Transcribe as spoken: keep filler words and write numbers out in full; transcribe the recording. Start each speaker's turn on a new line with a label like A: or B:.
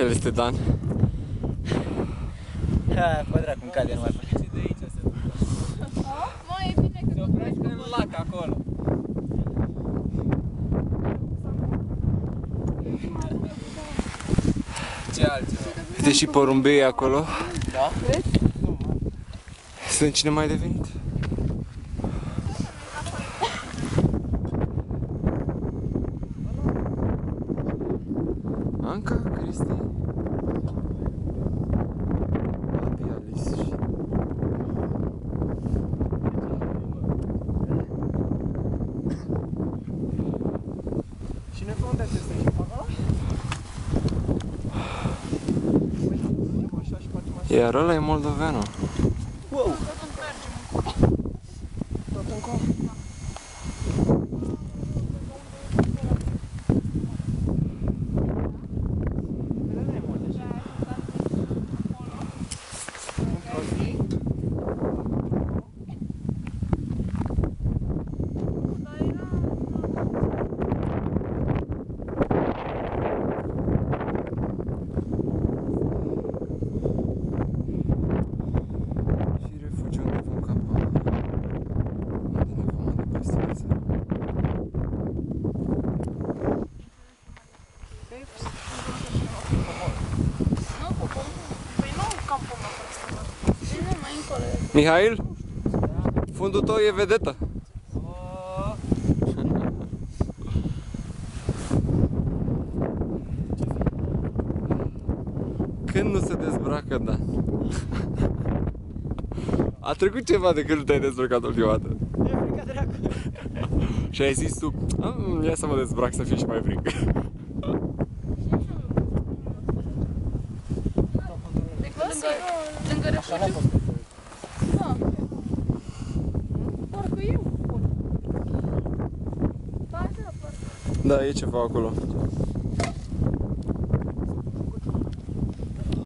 A: El este Dan.
B: Ha, bă, dracu, în cade, nu mai fac.
C: De aici se duc.
D: Mă, e bine că
C: Se oprește în lac acolo. Ce altceva?
A: Uite și porumbei acolo.
B: Da?
A: Sunt cine mai devenit. Anca, Cristi, Papi, Alice și...
B: Și noi pe unde trebuie să ieșim? Acolo? Așa și facem așa.
A: Iar ăla e moldoveanul.
B: Wow! Tot încolo?
A: Și refugiu unde vom campa. Unde ne vom adăposti pe seara.
D: Păi nu campăm la asta. Bine, mai încolo.
A: Mihail? Fundul tău e vedetă. Când nu se dezbracă, da. A trecut ceva de când nu te-ai dezbrăcat ultima dată.
B: E frică, dracu.
A: Și ai zis tu, "Am, ia să mă dezbrac să fie și mai frică."
D: Deci lângă, lângă refugiu. Da. Parcă eu. Da, da, parcă.
A: Da, e ceva acolo.